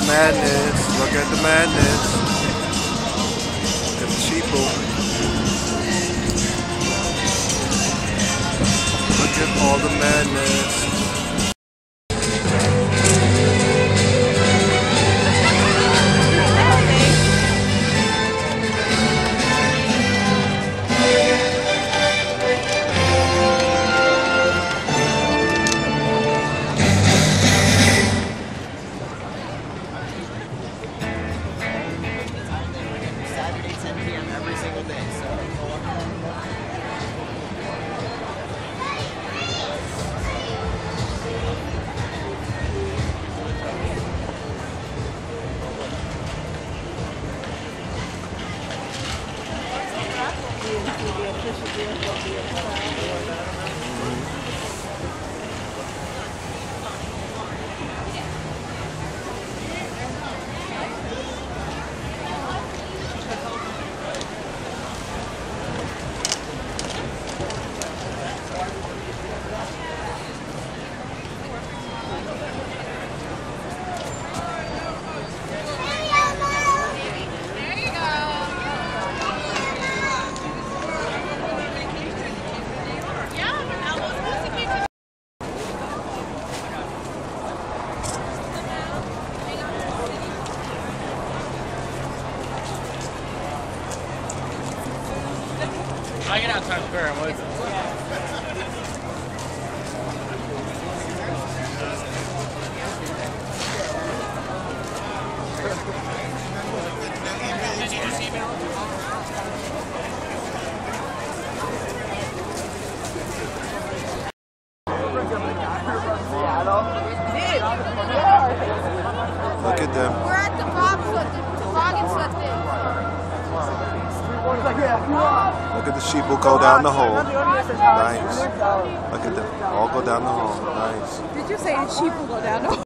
madness. Look at the madness. Look at the sheeple. Look at all the madness. Saturday, 10 p.m. every single day. I get out Times Square, I'm with Look at them. We're at the toboggan sled thing. Look at the sheeple go down the hole. Nice. Look at them. All go down the hole. Nice. Did you say sheep will go down the